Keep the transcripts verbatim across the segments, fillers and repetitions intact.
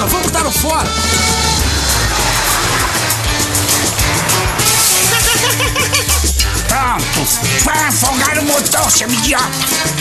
Beleza, vamos dar o fora. Pronto, vai afogar o motor, seu idiota.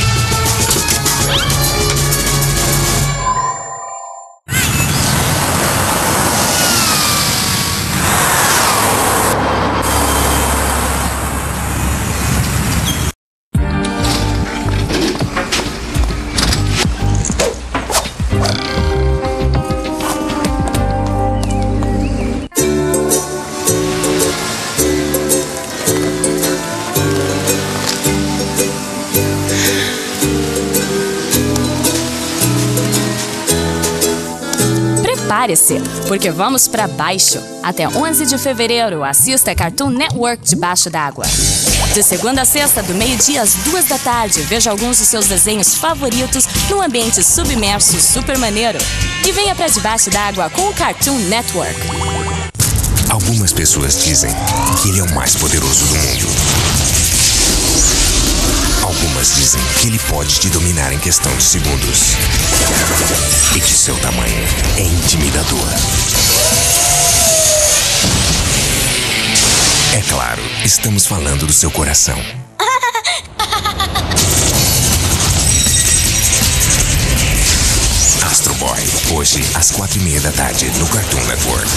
Prepare-se, porque vamos para baixo. Até onze de fevereiro, assista Cartoon Network Debaixo d'Água. De segunda a sexta, do meio-dia às duas da tarde, veja alguns dos seus desenhos favoritos num ambiente submerso super maneiro. E venha para Debaixo d'Água com o Cartoon Network. Algumas pessoas dizem que ele é o mais poderoso do mundo. Algumas dizem que ele pode te dominar em questão de segundos. E que seu tamanho é intimidador. É claro, estamos falando do seu coração. Astro Boy, hoje às quatro e meia da tarde no Cartoon Network.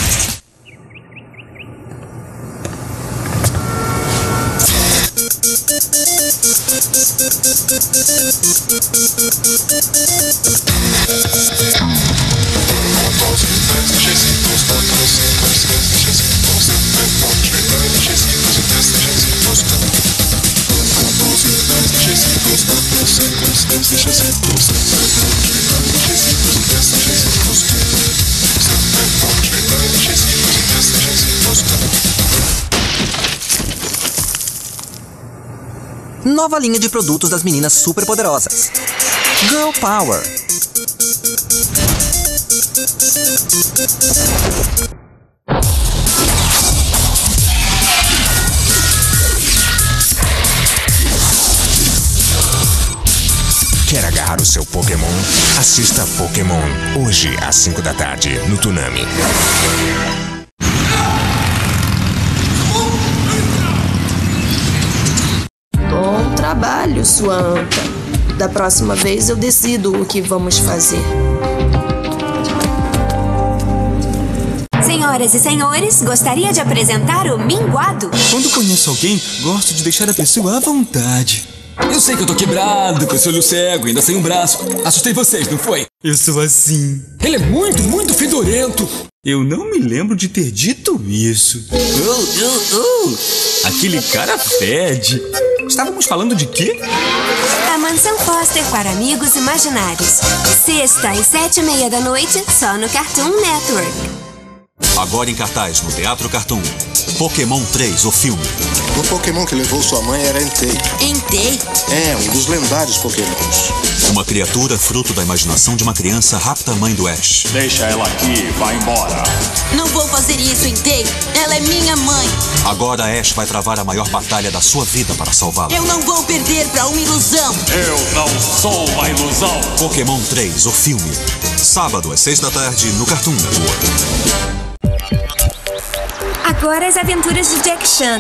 Nova linha de produtos das meninas superpoderosas. Girl Power. Quer agarrar o seu Pokémon? Assista Pokémon, hoje às cinco da tarde, no Toonami. Bom trabalho, sua anta. Da próxima vez eu decido o que vamos fazer. Senhoras e senhores, gostaria de apresentar o Minguado. Quando conheço alguém, gosto de deixar a pessoa à vontade. Eu sei que eu tô quebrado, com esse olho cego, ainda sem um braço. Assustei vocês, não foi? Eu sou assim. Ele é muito, muito fedorento. Eu não me lembro de ter dito isso. Oh, oh, oh. Aquele cara fede. Estávamos falando de quê? A Mansão Foster para amigos imaginários. Sexta às sete e meia da noite, só no Cartoon Network. Agora em cartaz no Teatro Cartoon. Pokémon três, o filme. O Pokémon que levou sua mãe era Entei. Entei? É, um dos lendários Pokémons. Uma criatura fruto da imaginação de uma criança rapta a mãe do Ash. Deixa ela aqui, vai embora. Não vou fazer isso, Entei. Ela é minha mãe. Agora Ash vai travar a maior batalha da sua vida para salvá-la. Eu não vou perder pra uma ilusão. Eu não sou uma ilusão. Pokémon três, o filme. Sábado às seis da tarde no Cartoon Network. Agora as aventuras de Jack Chan.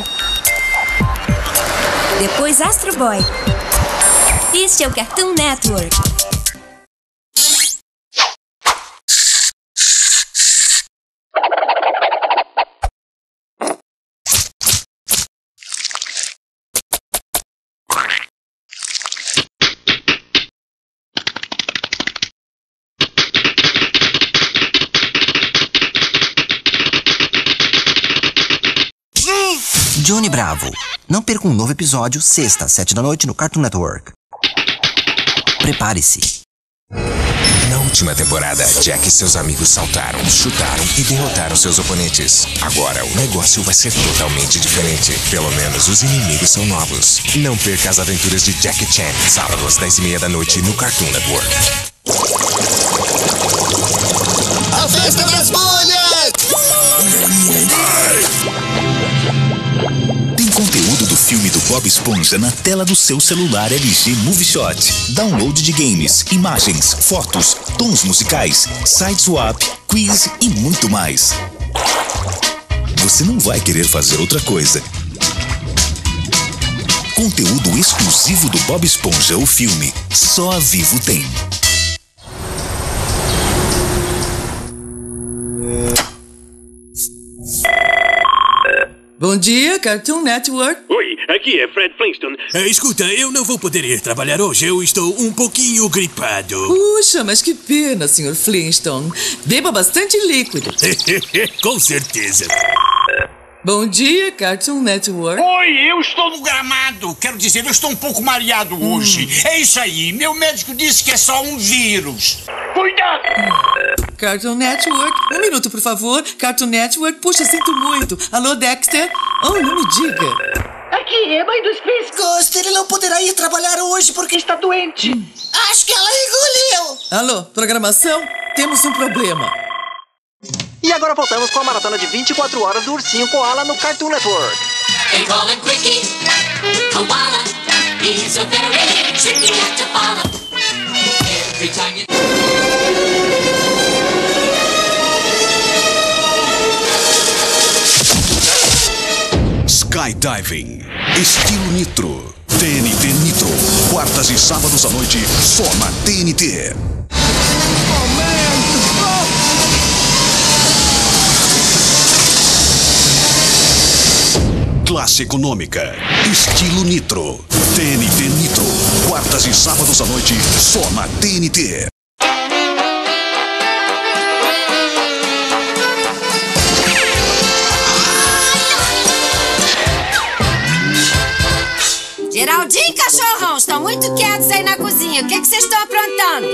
Depois Astro Boy. Este é o Cartoon Network. Johnny Bravo. Não perca um novo episódio, sexta, às sete da noite, no Cartoon Network. Prepare-se. Na última temporada, Jack e seus amigos saltaram, chutaram e derrotaram seus oponentes. Agora, o negócio vai ser totalmente diferente. Pelo menos os inimigos são novos. Não perca as aventuras de Jackie Chan, sábado às dez e meia da noite, no Cartoon Network. A festa das bolhas! Tem conteúdo do filme do Bob Esponja na tela do seu celular L G Movie-Shot. Download de games, imagens, fotos, tons musicais, site swap, quiz e muito mais. Você não vai querer fazer outra coisa. Conteúdo exclusivo do Bob Esponja, o filme, só a Vivo tem. Bom dia, Cartoon Network. Oi, aqui é Fred Flintstone. Uh, escuta, eu não vou poder ir trabalhar hoje, eu estou um pouquinho gripado. Puxa, mas que pena, senhor Flintstone. Beba bastante líquido. Com certeza. Bom dia, Cartoon Network. Oi, eu estou no gramado. Quero dizer, eu estou um pouco mareado hum. hoje. É isso aí, meu médico disse que é só um vírus. Cuidado! Cartoon Network, um minuto, por favor. Cartoon Network, puxa, sinto muito. Alô, Dexter? Oh, não me diga. Aqui é mãe dos Chris. Ghost, ele não poderá ir trabalhar hoje porque está doente. Hum. Acho que ela engoliu. Alô, programação? Temos um problema. E agora voltamos com a maratona de vinte e quatro horas do Ursinho Koala no Cartoon Network. They call him Quickie, Koala. He's a very tricky cat to follow. Every time you... Skydiving, estilo Nitro, T N T Nitro, quartas e sábados à noite, só na T N T. Classe econômica, estilo Nitro, T N T Nitro, quartas e sábados à noite, só na T N T. Geraldinho e Cachorrão, estão muito quietos aí na cozinha. O que, que vocês estão aprontando?